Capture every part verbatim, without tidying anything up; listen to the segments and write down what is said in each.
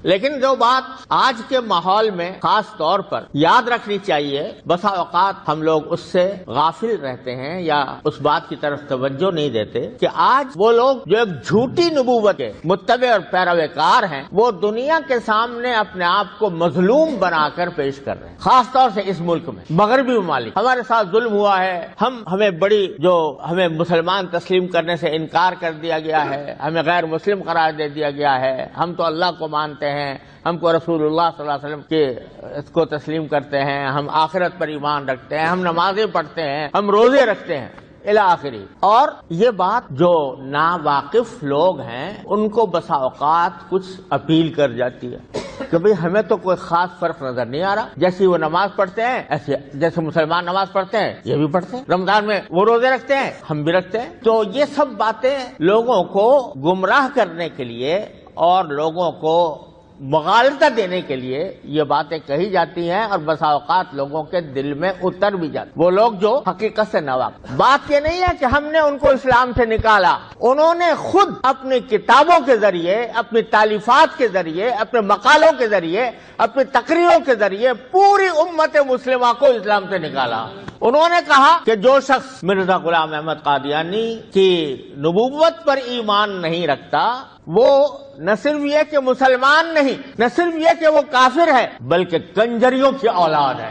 لیکن جو بات آج کے ماحول میں خاص طور پر یاد رکھنی چاہیے، بسا اوقات ہم لوگ اس سے غافل رہتے ہیں یا اس بات کی طرف توجہ نہیں دیتے کہ آج وہ لوگ جو ایک جھوٹی نبوت کے متبع اور پیروکار ہیں، وہ دنیا کے سامنے اپنے آپ کو مظلوم بنا کر پیش کر رہے ہیں، خاص طور سے اس ملک میں مغربی ممالک۔ ہمارے ساتھ ظلم ہوا ہے، ہم ہمیں بڑی جو ہمیں مسلمان تسلیم کرنے سے انکار کر دیا گیا ہے، ہمیں غیر مسلم قرار دے دیا گیا ہے، ہم تو اللہ کو مانتے ہیں، ہم کو رسول اللہ صلی اللہ علیہ وسلم کے اس کو تسلیم کرتے ہیں، ہم آخرت پر ایمان رکھتے ہیں، ہم نمازیں پڑھتے ہیں، ہم روزے رکھتے ہیں الی آخری۔ اور یہ بات جو ناواقف لوگ ہیں ان کو بسا اوقات کچھ اپیل کر جاتی ہے کہ بھئی ہمیں تو کوئی خاص فرق نظر نہیں آ رہا، جیسے وہ نماز پڑھتے ہیں ایسے جیسے مسلمان نماز پڑھتے ہیں یہ بھی پڑھتے ہیں، رمضان میں وہ روزے رکھتے ہیں ہم بھی رکھتے ہیں۔ تو یہ سب باتیں لوگوں کو گمراہ کرنے کے لیے اور لوگوں کو مغالطہ دینے کے لیے یہ باتیں کہی جاتی ہیں اور بسا اوقات لوگوں کے دل میں اتر بھی جاتی ہیں، وہ لوگ جو حقیقت سے ناواقف۔ بات یہ نہیں ہے کہ ہم نے ان کو اسلام سے نکالا، انہوں نے خود اپنی کتابوں کے ذریعے، اپنی تالیفات کے ذریعے، اپنے مقالوں کے ذریعے، اپنی تقریروں کے ذریعے پوری امت مسلمہ کو اسلام سے نکالا۔ انہوں نے کہا کہ جو شخص مرزا غلام احمد قادیانی کی نبوت پر ایمان نہیں رکھتا وہ نہ صرف یہ کہ مسلمان نہیں، نہ صرف یہ کہ وہ کافر ہے، بلکہ کنجریوں کی اولاد ہے۔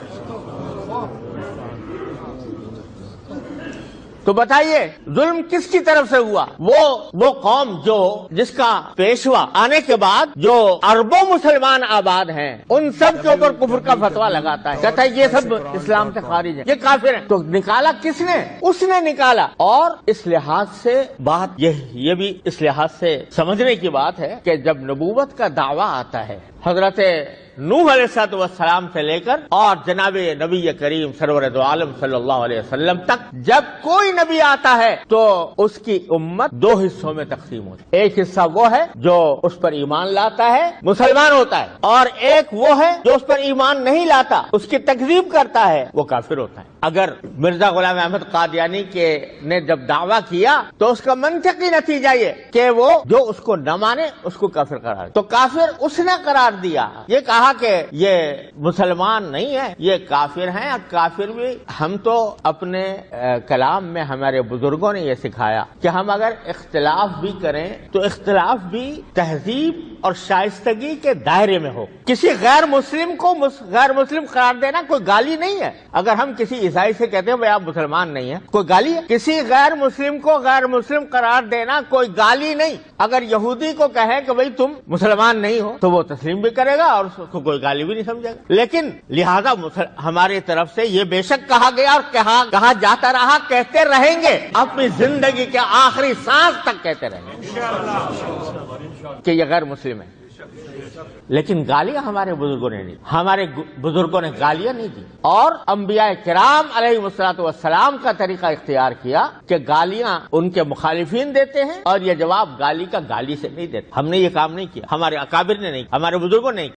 تو بتائیے ظلم کس کی طرف سے ہوا؟ وہ وہ قوم جو جس کا پیشوا آنے کے بعد جو اربوں مسلمان آباد ہیں ان سب کے اوپر کفر کا فتویٰ لگاتا ہے، کہتا ہے یہ سب اسلام سے خارج ہیں، یہ کافر ہیں۔ تو نکالا کس نے؟ اس نے نکالا۔ اور اس لحاظ سے بات یہ یہ بھی اس لحاظ سے سمجھنے کی بات ہے کہ جب نبوت کا دعویٰ آتا ہے حضرت نوح علیہ الصلوۃ والسلام سے لے کر اور جناب نبی کریم سرور دو عالم صلی اللہ علیہ وسلم تک، جب کوئی نبی آتا ہے تو اس کی امت دو حصوں میں تقسیم ہوتی ہے۔ ایک حصہ وہ ہے جو اس پر ایمان لاتا ہے، مسلمان ہوتا ہے، اور ایک وہ ہے جو اس پر ایمان نہیں لاتا، اس کی تکذیب کرتا ہے، وہ کافر ہوتا ہے۔ اگر مرزا غلام احمد قادیانی کے نے جب دعویٰ کیا تو اس کا منطقی نتیجہ یہ کہ وہ جو اس کو نہ مانے اس کو کافر قرار دیا۔ تو کافر اس نے قرار دیا، یہ کہا کہ یہ مسلمان نہیں ہے، یہ کافر ہیں۔ کافر بھی ہم تو اپنے کلام میں ہمارے بزرگوں نے یہ سکھایا کہ ہم اگر اختلاف بھی کریں تو اختلاف بھی تہذیب اور شائستگی کے دائرے میں ہو۔ کسی غیر مسلم کو غیر مسلم قرار دینا کوئی گالی نہیں ہے۔ اگر ہم کسی عیسائی سے کہتے ہیں بھائی آپ مسلمان نہیں ہیں، کوئی گالی ہے؟ کسی غیر مسلم کو غیر مسلم قرار دینا کوئی گالی نہیں۔ اگر یہودی کو کہے کہ بھائی تم مسلمان نہیں ہو تو وہ تسلیم بھی کرے گا اور اس کو کوئی گالی بھی نہیں سمجھے گا۔ لیکن لہذا ہماری طرف سے یہ بے شک کہا گیا اور کہا کہا جاتا رہا، کہتے رہیں گے، اپنی زندگی کے آخری سانس تک کہتے رہیں گے کہ یہ غیر مسلم ہے۔ لیکن گالیاں ہمارے بزرگوں نے نہیں، ہمارے بزرگوں نے گالیاں نہیں دی، اور انبیاء کرام علیہ الصلوۃ والسلام کا طریقہ اختیار کیا کہ گالیاں ان کے مخالفین دیتے ہیں اور یہ جواب گالی کا گالی سے نہیں دیتے۔ ہم نے یہ کام نہیں کیا، ہمارے اکابر نے نہیں، ہمارے بزرگوں نے نہیں۔